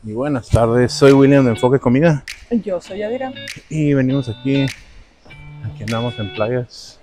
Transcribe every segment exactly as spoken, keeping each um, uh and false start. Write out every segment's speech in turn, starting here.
Y buenas tardes, soy William de Enfoque Comida Yo soy Adira. y venimos aquí, aquí andamos en playas.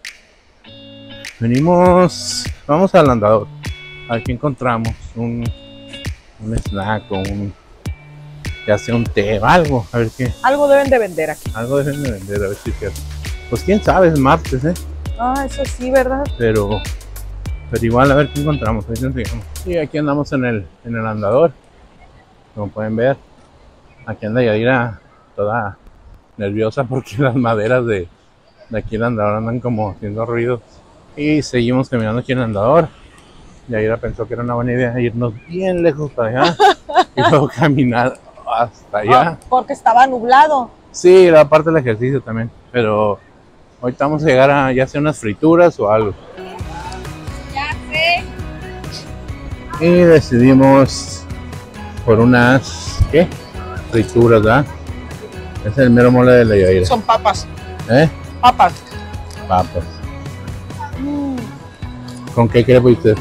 Venimos, vamos al andador. Aquí encontramos un, un snack o un, ya sea un té o algo, a ver qué, Algo deben de vender aquí. algo deben de vender, a ver si es cierto. Pues quién sabe, es martes, ¿eh? Ah, eso sí, ¿verdad? Pero, pero igual a ver qué encontramos, ahí te enseñamos. Y aquí andamos en el, en el andador, como pueden ver. Aquí anda Yadira toda nerviosa porque las maderas de, de aquí el andador andan como haciendo ruidos. Y seguimos caminando aquí en el andador. Yadira pensó que era una buena idea irnos bien lejos para allá y luego caminar hasta allá. Ah, porque estaba nublado. Sí, la parte del ejercicio también, pero ahorita vamos a llegar a ya sea unas frituras o algo. Ya sé. Y decidimos por unas, ¿qué? Frituras, ¿verdad? Es el mero mole de la Yadira. Son papas. ¿Eh? Papas. Papas. Mm. ¿Con qué crepe usted?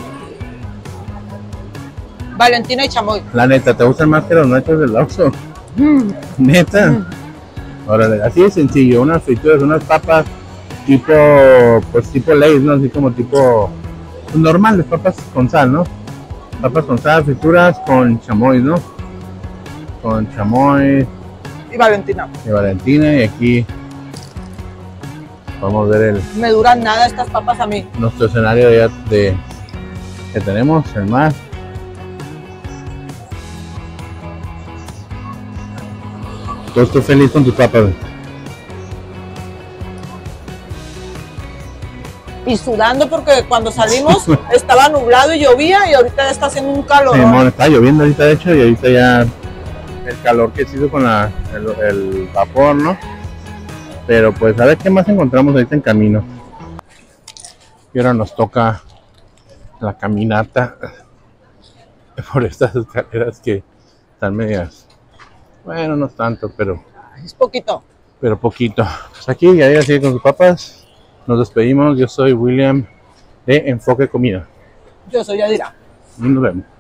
Valentina y chamoy. La neta, ¿te gustan más que los nachos del Oxxo? Mm. ¿Neta? Mm. Órale, así de sencillo, unas frituras, unas papas tipo, pues tipo Lay's, ¿no? Así como tipo, pues normales, papas con sal, ¿no? Papas con sal, frituras con chamoy, ¿no? Con chamoy Y Valentina. y Valentina, y aquí vamos a ver el, Me duran nada estas papas a mí. nuestro escenario ya de, que tenemos, el mar. ¿Tú estás feliz con tus papas? Y sudando porque cuando salimos estaba nublado y llovía y ahorita está haciendo un calor. Sí, bueno, está lloviendo ahorita de hecho y ahorita ya el calor que se hizo con la, el, el vapor, ¿no? Pero pues a ver qué más encontramos ahorita en camino. Y ahora nos toca la caminata por estas escaleras que están medias, bueno, no es tanto, pero, Es poquito. pero poquito. Pues aquí ya sigue con sus papas. Nos despedimos. Yo soy William de Enfoque Comida. Yo soy Adira. Y nos vemos.